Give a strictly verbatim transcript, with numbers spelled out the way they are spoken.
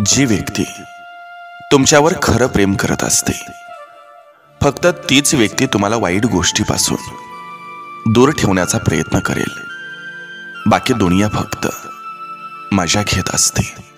जी व्यक्ती तुमच्यावर खरं प्रेम करत असते, फक्त तीच व्यक्ती तुम्हाला वाईट गोष्टीपासून दूर ठेवण्याचा प्रयत्न करेल. बाकी दुनिया फक्त मजा घेत असते.